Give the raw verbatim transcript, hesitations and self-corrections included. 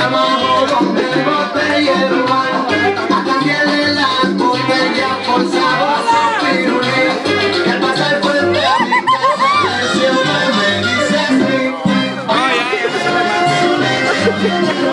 abajo donde el botellero van a cambiarle las botellas por sabor a pirulí. Y al pasar frente a mi casa él siempre me dice así.